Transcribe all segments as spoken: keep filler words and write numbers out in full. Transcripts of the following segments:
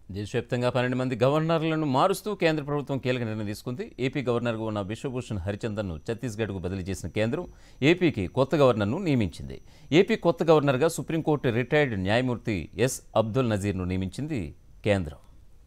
దేశవ్యాప్తంగా పన్నెండు మంది గవర్నర్లను మారుస్తూ కేంద్ర ప్రభుత్వం కీలక నిర్ణయం తీసుకుంది. ఏపీ గవర్నర్గా ఉన్న బిశ్వభూషణ్ హరిచందన్ను ఛత్తీస్గఢ్కు బదిలీ చేసిన కేంద్రం ఏపీకి కొత్త గవర్నర్ను నియమించింది. ఏపీ కొత్త గవర్నర్గా సుప్రీంకోర్టు రిటైర్డ్ న్యాయమూర్తి ఎస్ అబ్దుల్ నజీర్ను నియమించింది కేంద్రం.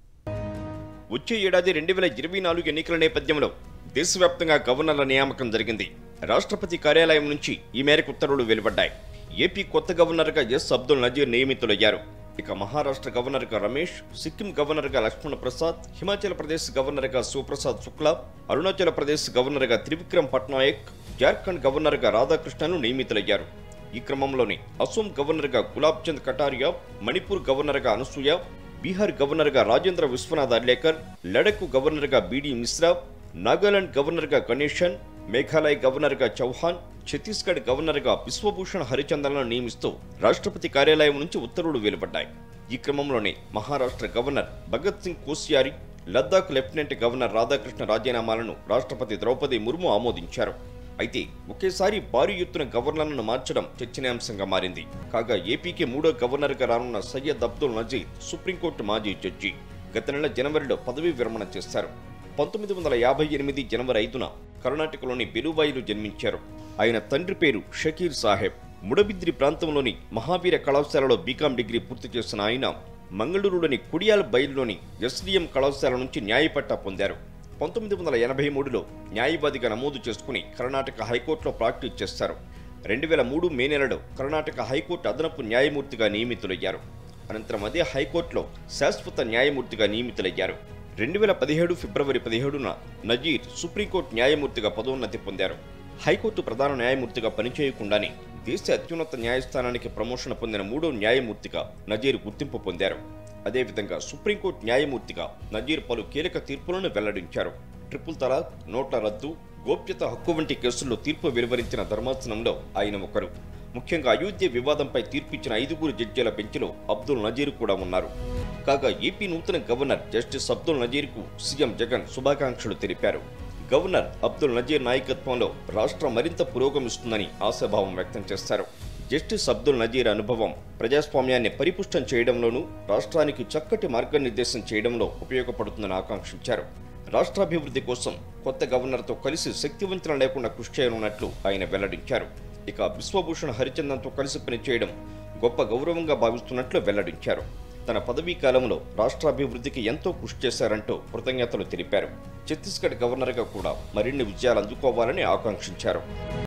వచ్చే ఏడాది రెండు వేల ఇరవై నాలుగు ఎన్నికల నేపథ్యంలో దేశవ్యాప్తంగా గవర్నర్ల నియామకం జరిగింది. రాష్ట్రపతి కార్యాలయం నుంచి ఈ మేరకు ఉత్తర్వులు వెలువడ్డాయి. ఏపీ కొత్త గవర్నర్గా ఎస్ అబ్దుల్ నజీర్ నియమితులయ్యారు. ఇక మహారాష్ట్ర గవర్నర్గా రమేష్, సిక్కిం గవర్నర్గా లక్ష్మణ ప్రసాద్, హిమాచల్ ప్రదేశ్ గవర్నర్గా శివప్రసాద్ శుక్లా, అరుణాచల్ ప్రదేశ్ గవర్నర్గా త్రివిక్రమ్ పట్నాయక్, జార్ఖండ్ గవర్నర్గా రాధాకృష్ణను నియమితులయ్యారు. ఈ క్రమంలోనే అసోం గవర్నర్గా గులాబ్ చంద్ కటారియా, మణిపూర్ గవర్నర్గా అనసూయ, బీహార్ గవర్నర్గా రాజేంద్ర విశ్వనాథ్ అర్లేకర్, లడఖ్ గవర్నర్గా బీడీ మిశ్రా, నాగాలాండ్ గవర్నర్గా గణేషన్, మేఘాలయ గవర్నర్గా చౌహాన్, ఛత్తీస్గఢ్ గవర్నర్గా బిశ్వభూషణ్ హరిచందన్లను నియమిస్తూ రాష్ట్రపతి కార్యాలయం నుంచి ఉత్తర్వులు వెలువడ్డాయి. ఈ క్రమంలోనే Maharashtra governor Bhagat Singh Koshyari, Ladakh lieutenant governor Radhakrishna రాజీనామాలను రాష్ట్రపతి ద్రౌపది ముర్ము ఆమోదించారు. అయితే ఒకేసారి భారీ ఎత్తున గవర్నర్లను మార్చడం చర్చనీయాంశంగా మారింది. కాగా ఏపీకి మూడో గవర్నర్గా రానున్న సయ్యద్ అబ్దుల్ నజీర్ సుప్రీంకోర్టు మాజీ జడ్జి. గత నెల జనవరిలో పదవీ విరమణ చేశారు. పంతొమ్మిది వందల యాభై ఎనిమిది జనవరి ఐదున కర్ణాటకలోని బెలుబాయిలో జన్మించారు. ఆయన తండ్రి పేరు షకీర్ సాహెబ్. ముడబిద్రి ప్రాంతంలోని మహావీర కళాశాలలో బీకాం డిగ్రీ పూర్తి చేసిన ఆయన మంగళూరులోని కుడియాల్ బైల్లోని ఎస్డీఎం కళాశాల నుంచి న్యాయపట్టా పొందారు. పంతొమ్మిది వందల ఎనభై మూడులో న్యాయవాదిగా నమోదు చేసుకుని కర్ణాటక హైకోర్టులో ప్రాక్టీస్ చేశారు. రెండు వేల మూడు మే నెలలో కర్ణాటక హైకోర్టు అదనపు న్యాయమూర్తిగా నియమితులయ్యారు. అనంతరం అదే హైకోర్టులో శాశ్వత న్యాయమూర్తిగా నియమితులయ్యారు. రెండు వేల పదిహేడు ఫిబ్రవరి పదిహేడున నజీర్ సుప్రీంకోర్టు న్యాయమూర్తిగా పదోన్నతి పొందారు. హైకోర్టు ప్రధాన న్యాయమూర్తిగా పనిచేయకుండానే దేశ అత్యున్నత న్యాయస్థానానికి ప్రమోషన్ పొందిన మూడో న్యాయమూర్తిగా నజీర్ గుర్తింపు పొందారు. అదేవిధంగా సుప్రీంకోర్టు న్యాయమూర్తిగా నజీర్ పలు కీలక తీర్పులను వెల్లడించారు. ట్రిపుల్ తలాక్, నోట్ల రద్దు, గోప్యత హక్కు వంటి కేసుల్లో తీర్పు వెలువరించిన ధర్మాసనంలో ఆయన ఒకరు. ముఖ్యంగా అయోధ్య వివాదంపై తీర్పిచ్చిన ఐదుగురు జడ్జీల బెంచ్లో అబ్దుల్ నజీర్ కూడా ఉన్నారు. కాగా ఏపీ నూతన గవర్నర్ జస్టిస్ అబ్దుల్ నజీర్కు సీఎం జగన్ శుభాకాంక్షలు తెలిపారు. గవర్నర్ అబ్దుల్ నజీర్ నాయకత్వంలో రాష్ట్రం మరింత పురోగమిస్తుందని ఆశాభావం వ్యక్తం చేశారు. జస్టిస్ అబ్దుల్ నజీర్ అనుభవం ప్రజాస్వామ్యాన్ని పరిపుష్టం చేయడంలోనూ రాష్ట్రానికి చక్కటి మార్గనిర్దేశం చేయడంలో ఉపయోగపడుతుందని ఆకాంక్షించారు. రాష్ట్రాభివృద్ధి కోసం కొత్త గవర్నర్తో కలిసి శక్తివంచన లేకుండా కృషి చేయనున్నట్లు ఆయన వెల్లడించారు. ఇక బిశ్వభూషణ్ హరిచందన్తో కలిసి పనిచేయడం గొప్ప గౌరవంగా భావిస్తున్నట్లు వెల్లడించారు. తన పదవీ కాలంలో రాష్ట్రాభివృద్ధికి ఎంతో కృషి చేశారంటూ కృతజ్ఞతలు తెలిపారు. ఛత్తీస్గఢ్ గవర్నర్గా కూడా మరిన్ని విజయాలు అందుకోవాలని ఆకాంక్షించారు.